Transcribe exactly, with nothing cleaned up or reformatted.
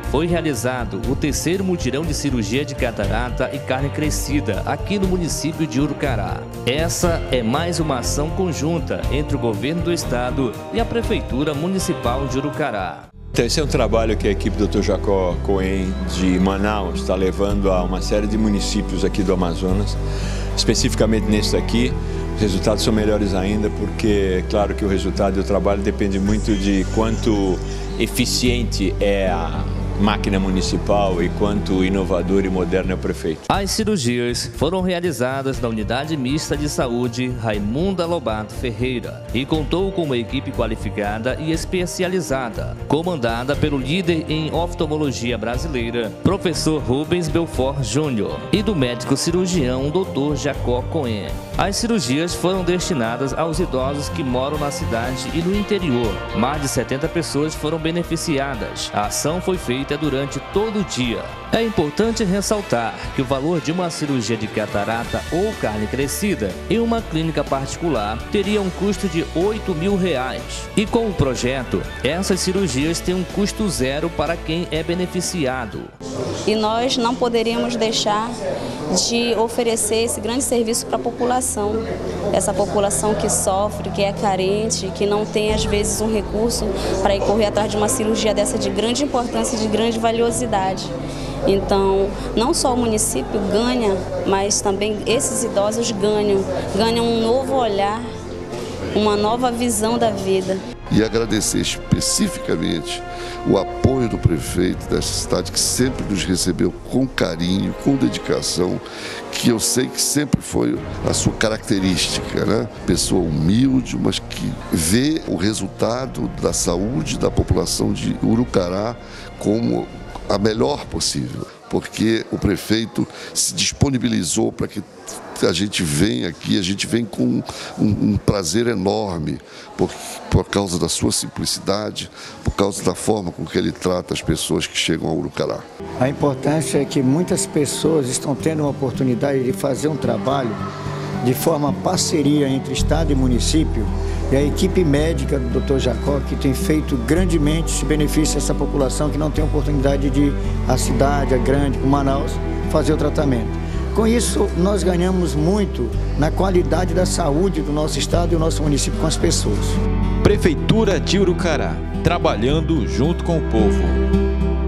foi realizado o terceiro mutirão de cirurgia de catarata e carne crescida aqui no município de Urucará. Essa é mais uma ação conjunta entre o governo do estado e a Prefeitura Municipal de Urucará. Então, esse é um trabalho que a equipe do doutor Jacó Cohen de Manaus está levando a uma série de municípios aqui do Amazonas, especificamente nesse aqui. Os resultados são melhores ainda porque, claro que o resultado do trabalho depende muito de quanto eficiente é a máquina municipal e quanto inovador e moderno é o prefeito. As cirurgias foram realizadas na Unidade Mista de Saúde Raimunda Lobato Ferreira e contou com uma equipe qualificada e especializada, comandada pelo líder em oftalmologia brasileira, professor Rubens Belfort Júnior, e do médico cirurgião doutor Jacó Cohen. As cirurgias foram destinadas aos idosos que moram na cidade e no interior. Mais de setenta pessoas foram beneficiadas. A ação foi feita durante todo o dia. É importante ressaltar que o valor de uma cirurgia de catarata ou carne crescida em uma clínica particular teria um custo de oito mil reais. E com o projeto, essas cirurgias têm um custo zero para quem é beneficiado. E nós não poderíamos deixar de oferecer esse grande serviço para a população. Essa população que sofre, que é carente, que não tem às vezes um recurso para ir correr atrás de uma cirurgia dessa de grande importância e de grande valiosidade. Então, não só o município ganha, mas também esses idosos ganham, ganham um novo olhar, uma nova visão da vida. E agradecer especificamente o apoio do prefeito desta cidade, que sempre nos recebeu com carinho, com dedicação, que eu sei que sempre foi a sua característica, né? Pessoa humilde, mas que vê o resultado da saúde da população de Urucará como a melhor possível, porque o prefeito se disponibilizou para que a gente venha aqui, a gente vem com um, um prazer enorme por, por causa da sua simplicidade, por causa da forma com que ele trata as pessoas que chegam a Urucará. A importância é que muitas pessoas estão tendo uma oportunidade de fazer um trabalho de forma parceria entre Estado e município, e a equipe médica do doutor Jacó, que tem feito grandemente esse benefício a essa população que não tem oportunidade de ir à cidade, a grande, como Manaus, fazer o tratamento. Com isso, nós ganhamos muito na qualidade da saúde do nosso estado e do nosso município com as pessoas. Prefeitura de Urucará, trabalhando junto com o povo.